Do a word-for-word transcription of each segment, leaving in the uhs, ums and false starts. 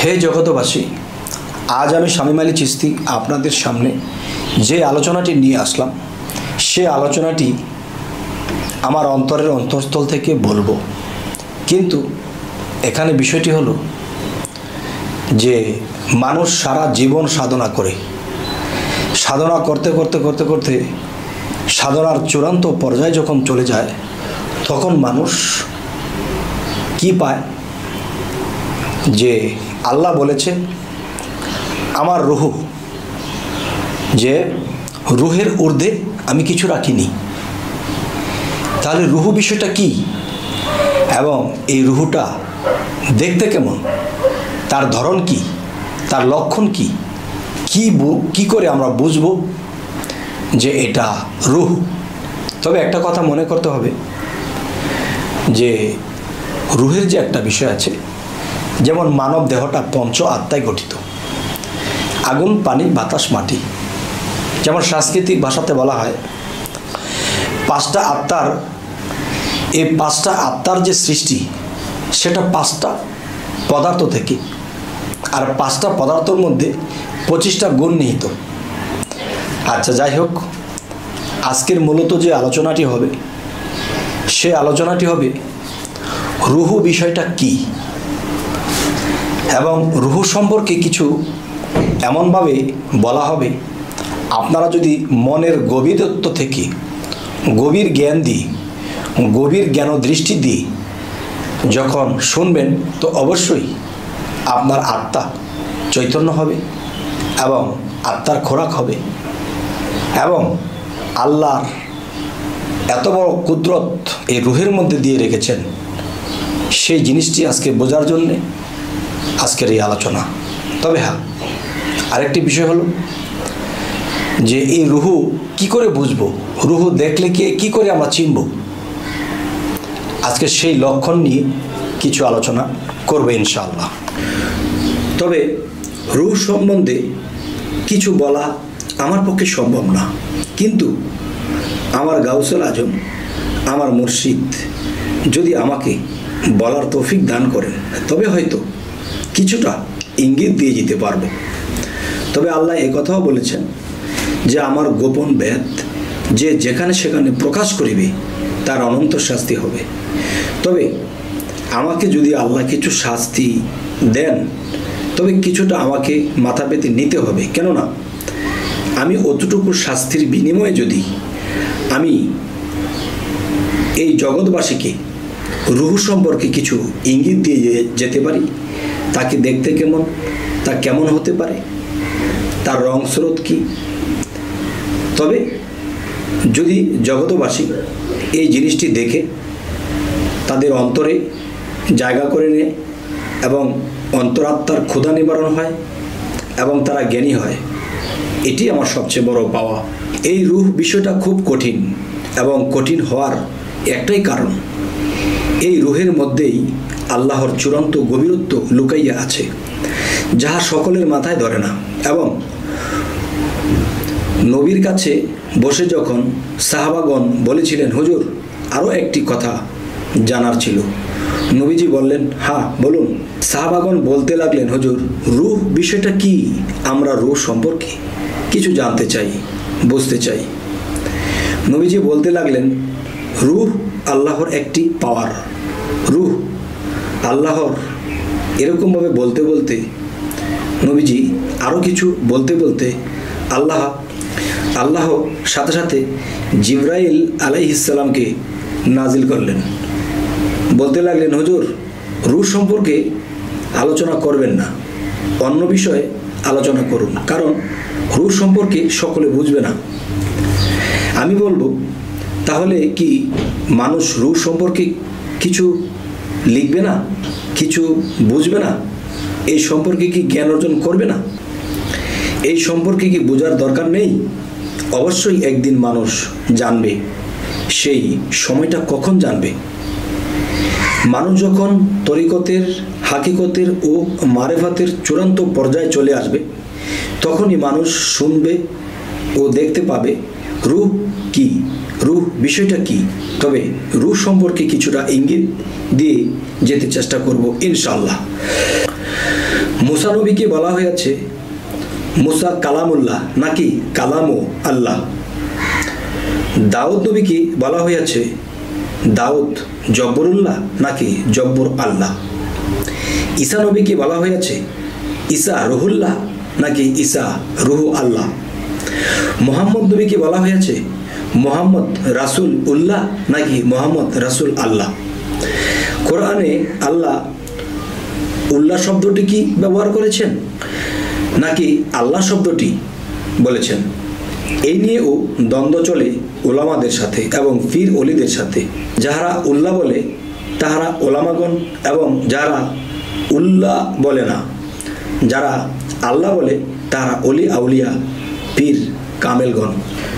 হে জগতবাসী, আজ আমি শামীম আলী চিশতি আপনাদের সামনে যে আলোচনাটি নিয়ে আসলাম সে আলোচনাটি আমার অন্তরের অন্তঃস্থল থেকে বলবো। কিন্তু এখানে বিষয়টি হলো যে মানুষ সারা জীবন সাধনা করে সাধনা করতে করতে করতে করতে সাধনার চূড়ান্ত পর্যায়ে যখন চলে যায় তখন মানুষ কি পায় যে আল্লাহ বলেছে আমার রুহ, যে রুহের ঊর্ধ্বে আমি কিছু রাখিনি। তাহলে রুহু বিষয়টা কি এবং এই রুহুটা দেখতে কেমন, তার ধরন কি, তার লক্ষণ কি, কি কি করে আমরা বুঝবো যে এটা রুহ। তবে একটা কথা মনে করতে হবে যে রুহের যে একটা বিষয় আছে, যেমন মানব দেহটা পঞ্চ আত্মায় গঠিত, আগুন, পানি, বাতাস, মাটি। যেমন সাংস্কৃতিক ভাষাতে বলা হয় পাঁচটা আত্মার, এই পাঁচটা আত্মার যে সৃষ্টি সেটা পাঁচটা পদার্থ থেকে, আর পাঁচটা পদার্থর মধ্যে পঁচিশটা গুণ নিহিত। আচ্ছা, যাই হোক, আজকের মূলত যে আলোচনাটি হবে সে আলোচনাটি হবে রুহু বিষয়টা কি, এবং রুহু সম্পর্কে কিছু এমনভাবে বলা হবে আপনারা যদি মনের গভীরত্ব থেকে গভীর জ্ঞান দিয়ে গভীর জ্ঞান দৃষ্টি দিয়ে যখন শুনবেন তো অবশ্যই আপনার আত্মা চৈতন্য হবে এবং আত্মার খোরাক হবে, এবং আল্লাহর এত বড় কুদরত এই রুহের মধ্যে দিয়ে রেখেছেন সেই জিনিসটি আজকে বোঝার জন্যে আজকের এই আলোচনা। তবে হ্যাঁ, আরেকটি বিষয় হলো যে এই রুহু কি করে বুঝবো, রুহু দেখলে কি কি করে আমরা চিনব, আজকে সেই লক্ষণ নিয়ে কিছু আলোচনা করবে ইনশাআল্লাহ। তবে রুহ সম্বন্ধে কিছু বলা আমার পক্ষে সম্ভব না, কিন্তু আমার গাউসুল আজম, আমার মুর্শিদ যদি আমাকে বলার তৌফিক দান করেন তবে হয়তো কিছুটা ইঙ্গিত দিয়ে যেতে পারবো। তবে আল্লাহ এ কথাও বলেছেন যে আমার গোপন বেদ যে যেখানে সেখানে প্রকাশ করিবে তার অনন্ত শাস্তি হবে। তবে আমাকে যদি আল্লাহ কিছু শাস্তি দেন তবে কিছুটা আমাকে মাথা পেতে নিতে হবে, কেননা আমি অতটুকু শাস্তির বিনিময়ে যদি আমি এই জগৎবাসীকে রুহু সম্পর্কে কিছু ইঙ্গিত দিয়ে যেতে পারি, তাকে দেখতে কেমন, তা কেমন হতে পারে, তার রং স্রোত কী, তবে যদি জগতবাসী এই জিনিসটি দেখে তাদের অন্তরে জায়গা করে নেয় এবং অন্তরাত্মার ক্ষুধা নিবারণ হয় এবং তারা জ্ঞানী হয়, এটি আমার সবচেয়ে বড় পাওয়া। এই রূহ বিষয়টা খুব কঠিন, এবং কঠিন হওয়ার একটাই কারণ, এই রুহের মধ্যেই আল্লাহর চূড়ান্ত গভীরত্ব লুকাইয়া আছে, যাহা সকলের মাথায় ধরে না। এবং নবীর কাছে বসে যখন সাহাবাগণ বলেছিলেন হুজুর আরও একটি কথা জানার ছিল, নবীজি বললেন হ্যাঁ বলুন। সাহাবাগণ বলতে লাগলেন হুজুর রূহ বিষয়টা কি, আমরা রূহ সম্পর্কে কিছু জানতে চাই, বুঝতে চাই। নবীজি বলতে লাগলেন রূহ আল্লাহর একটি পাওয়ার, রূহ আল্লাহর। এরকমভাবে বলতে বলতে নবীজি আরও কিছু বলতে বলতে আল্লাহ আল্লাহ সাথে সাথে জিবরাইল আলাইহিস সালামকে নাজিল করলেন, বলতে লাগলেন হুজুর রূহ সম্পর্কে আলোচনা করবেন না, অন্য বিষয়ে আলোচনা করুন, কারণ রূহ সম্পর্কে সকলে বুঝবে না। আমি বলবো তাহলে কি মানুষ রূহ সম্পর্কে কিছু লিখবে না, কিছু বুঝবে না, এই সম্পর্কে কি জ্ঞান অর্জন করবে না, এই সম্পর্কে কি বোঝার দরকার নেই? অবশ্যই একদিন মানুষ জানবে। সেই সময়টা কখন জানবে? মানুষ যখন তরিকতের, হাকিকতের ও মারেফাতের চূড়ান্ত পর্যায়ে চলে আসবে তখনই মানুষ শুনবে ও দেখতে পাবে রূহ কি, রূহ বিষয়টা কি। তবে রূহ সম্পর্কে কিছুটা ইঙ্গিত দিয়ে যেতে চেষ্টা করব ইনশাআল্লাহ। মুসা মুসা নবীকে বলা হয়েছে মুসা কালামুল্লাহ নাকি কালামু আল্লাহ। দাউদ নবীকে বলা হয়েছে দাউদ জব্বরুল্লাহ নাকি জব্বর আল্লাহ। ঈসা নবীকে বলা হয়েছে ঈসা রুহুল্লাহ নাকি ঈসা রুহু আল্লাহ। মোহাম্মদ নবীকে বলা হয়েছে মোহাম্মদ রাসুল উল্লাহ নাকি মোহাম্মদ রাসুল আল্লাহ। কোরআনে আল্লাহ উল্লাহ শব্দটি কি ব্যবহার করেছেন নাকি আল্লাহ শব্দটি বলেছেন, এই নিয়েও দ্বন্দ্ব চলে ওলামাদের সাথে এবং ফির অলিদের সাথে। যাহারা উল্লাহ বলে তাহারা ওলামাগণ এবং যারা উল্লাহ বলে না, যারা আল্লাহ বলে তাহারা অলি আউলিয়া পীর কামেলগণ।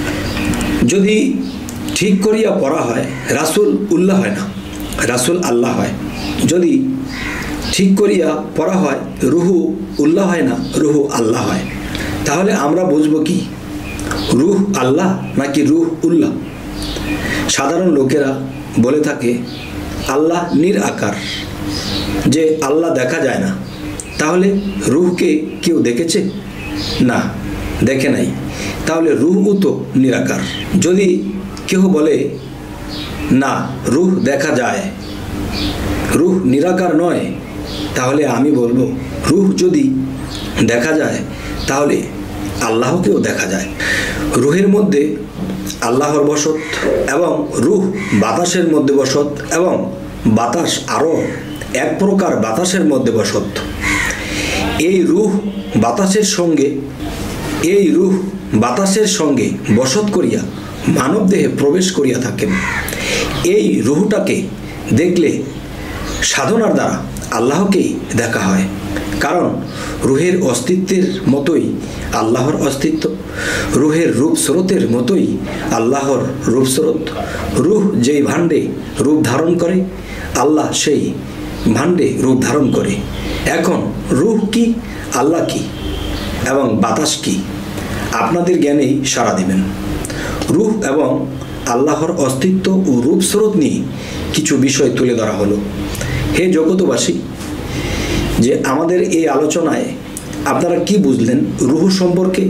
যদি ঠিক করিয়া পড়া হয় রাসুল উল্লাহ হয় না, রাসুল আল্লাহ হয়। যদি ঠিক করিয়া পড়া হয় রুহু উল্লাহ হয় না, রুহু আল্লাহ হয়। তাহলে আমরা বুঝবো কি রুহ আল্লাহ নাকি রুহ উল্লাহ? সাধারণ লোকেরা বলে থাকে আল্লাহ নির আকার, যে আল্লাহ দেখা যায় না। তাহলে রুহকে কেউ দেখেছে? না, দেখে নাই। তাহলে রুহও তো নিরাকার। যদি কেউ বলে না রুহ দেখা যায়, রুহ নিরাকার নয়, তাহলে আমি বলবো রুহ যদি দেখা যায় তাহলে আল্লাহকেও দেখা যায়। রুহের মধ্যে আল্লাহর বসত এবং রুহ বাতাসের মধ্যে বসত এবং বাতাস আরও এক প্রকার বাতাসের মধ্যে বসত। এই রুহ বাতাসের সঙ্গে এই রুহ বাতাসের সঙ্গে বসত করিয়া মানব দেহে প্রবেশ করিয়া থাকেন। এই রুহটাকে দেখলে সাধনার দ্বারা আল্লাহকেই দেখা হয়, কারণ রুহের অস্তিত্বের মতোই আল্লাহর অস্তিত্ব, রুহের রূপ স্রোতের মতোই আল্লাহর রূপ স্রোত। রুহ যেই ভাণ্ডে রূপ ধারণ করে আল্লাহ সেই ভাণ্ডে রূপ ধারণ করে। এখন রুহ কি, আল্লাহ কি এবং বাতাস কি, আপনাদের জ্ঞানেই সাড়া দিবেন। রুহ এবং আল্লাহর অস্তিত্ব ও রূপ স্রোত নিয়ে কিছু বিষয় তুলে ধরা হলো। হে জগতবাসী, যে আমাদের এই আলোচনায় আপনারা কি বুঝলেন রুহ সম্পর্কে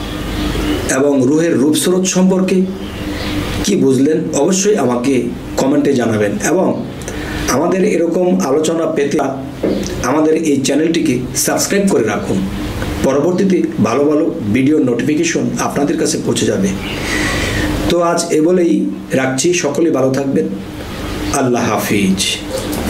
এবং রুহের রূপস্রোত সম্পর্কে কি বুঝলেন, অবশ্যই আমাকে কমেন্টে জানাবেন। এবং আমাদের এরকম আলোচনা পেতে আমাদের এই চ্যানেলটিকে সাবস্ক্রাইব করে রাখুন। পরবর্তীতে ভালো ভালো ভিডিও নোটিফিকেশন আপনাদের কাছে পৌঁছে যাবে। তো আজ এ বলেই রাখছি, সকলে ভালো থাকবেন। আল্লাহ হাফিজ।